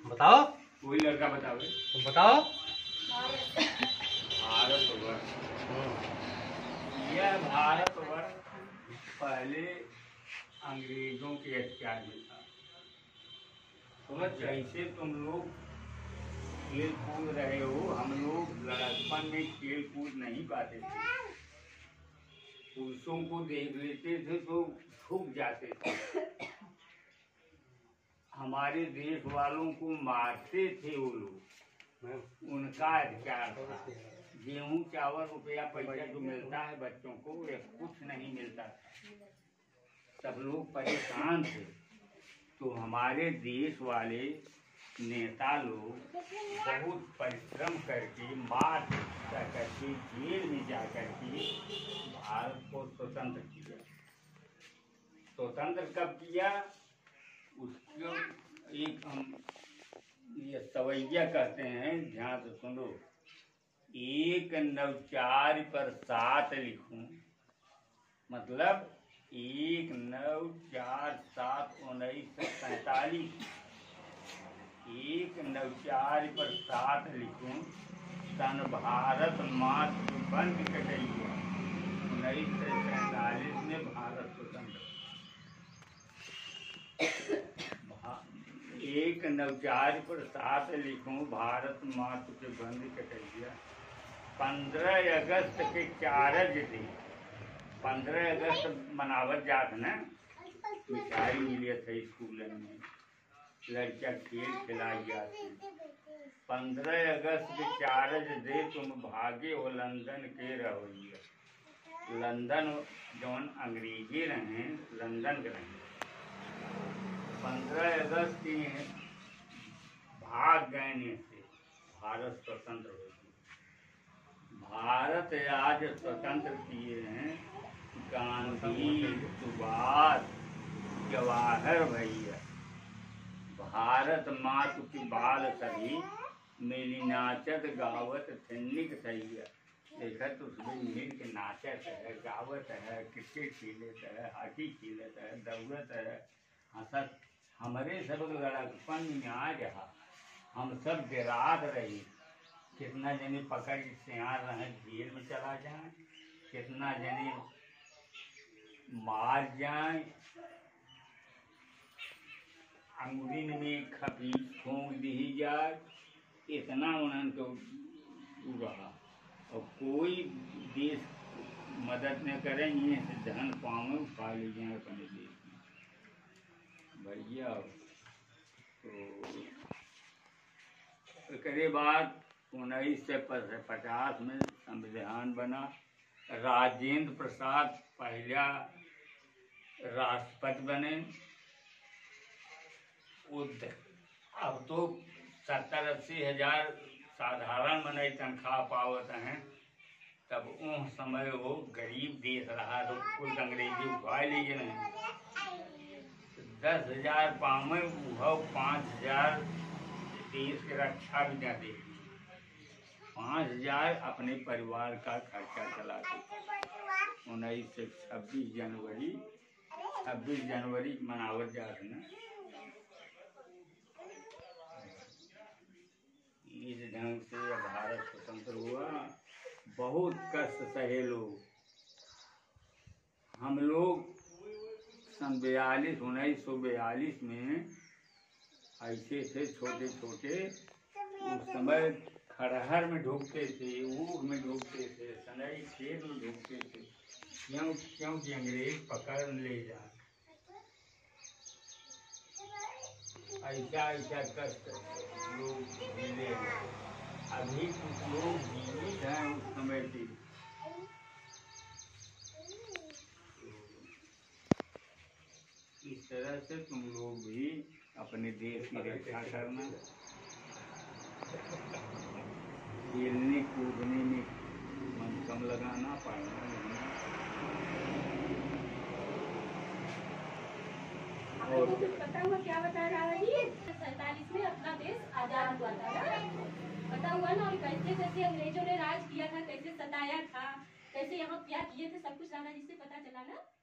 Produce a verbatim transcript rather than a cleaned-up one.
बताओ। वही लड़का बताओ। तुम बताओ। भारतवर्ष, यह भारतवर्ष पहले अंग्रेजों के अत्याचार में था। समझ, जैसे तुम लोग खेल कूद रहे हो, हम लोग लड़कपन में खेल कूद नहीं पाते थे। पुरुषों को देख लेते थे तो झुक जाते थे। हमारे देश वालों को मारते थे वो लोग, उनका अधिकार था। गेहूं चावल रुपया पैसा जो मिलता है बच्चों को, ये कुछ नहीं मिलता था। सब लोग परेशान थे। तो हमारे देश वाले नेता लोग बहुत परिश्रम करके, मार करके, जेल में जा करके भारत को स्वतंत्र किया। स्वतंत्र कब किया? उसको एक हम ये सवैया कहते हैं, ध्यान से सुनो। एक नवचार पर सात लिखूं, मतलब एक नौ चार सात उन्नीस सौ सैतालीस, एक नौ चार पर सात लिखूं, सन भारत मातृ बंद कटैया, उन्नीस सौ सैतालीस में भारत स्वतंत्र। एक नवचार पर सात लिखूं, भारत मातृ के बंद कटैया, पंद्रह अगस्त के चारज दिन, पंद्रह अगस्त मनावत जात न, मिठाई मिले थे स्कूल में, लड़कियां खेल खिलाई जाती। पंद्रह अगस्त के चारज दे तुम भागे हो लंदन के रहोइया। लंदन जौन अंग्रेजी रहे, लंदन के रहे। पंद्रह अगस्त के भाग गए से भारत स्वतंत्र हो गया। भारत आज स्वतंत्र किए हैं गांधी, सुभाष, जवाहर भैया। भारत मातु की बाल सभी मिली नाचत गावत थिन्निक थैया। देखा तो उसमें मिल के नाचत है, गावत है, क्रिकेट खेलत है, हॉकी खेलत है, दौड़त है, हंसत। हमारे सब लड़कपन में आ रहा, हम सब डेरात रही। कितना जने पकड़ के सियार रहे, जेल में चला जाए, कितना जने मार जाए, अंगुरी में खपी फूंक दी जाए, इतना उन्होंने तो रहा। और कोई देश मदद न करें, ये धन पाँव उठा लीजिए अपने देश में भैया। तो इसके बाद उन्नीस सौ पचास में संविधान बना। राजेंद्र प्रसाद पहला राष्ट्रपति बने। अब तो सत्तर अस्सी हजार साधारण मने तनख्वाह पावत हैं। तब उन समय वो गरीब देश रहा, तो कुल अंग्रेजी उठा लीजिए नहीं। दस हजार पावे वो पाँच हजार देश की रक्षा भी न दे, पाँच हजार अपने परिवार का खर्चा चलाते। उन्नीस सौ छब्बीस जनवरी छब्बीस जनवरी मनावत जाते न। इस ढंग से भारत स्वतंत्र हुआ। बहुत कष्ट सहे लोग। हम लोग सन बयालीस उन्नीस सौ बयालीस में ऐसे थे छोटे छोटे, उस समय खरहर में ढूंढते थे, ऊख में ढूंढते थे, सनई खेत में ढूंढते थे, क्यों क्योंकि अंग्रेज पकड़ ले जा। ऐसा ऐसा कष्ट लोग झेले हैं। अभी कुछ लोग जीवित हैं उस समय के। इस तरह से तुम लोग भी अपने देश की रक्षा करना, खेलने कूदने में मन कम लगाना, पढ़ना लिखना। और कुछ पता हुआ क्या बता रहा है? सैतालीस में अपना देश आजाद हुआ था ना, पता हुआ ना? और कैसे कैसे अंग्रेजों ने राज किया था, कैसे सताया था, कैसे यहाँ क्या किए थे, सब कुछ राणा जी से पता चला ना।